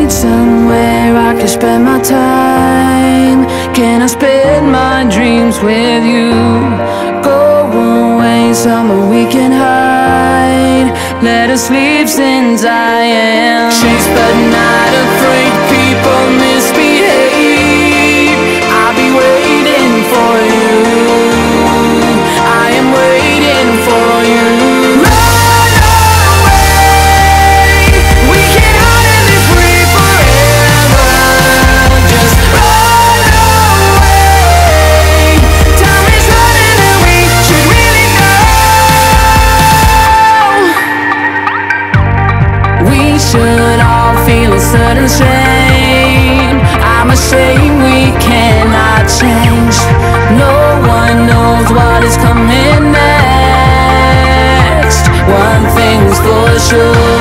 somewhere I can spend my time? Can I spend my dreams with you? Go away somewhere we can hide. Let us leave since I am chased but not afraid. People misbehave. I'll be waiting for you. I am waiting for you. Should all feel a certain shame. I'm ashamed we cannot change. No one knows what is coming next. One thing's for sure.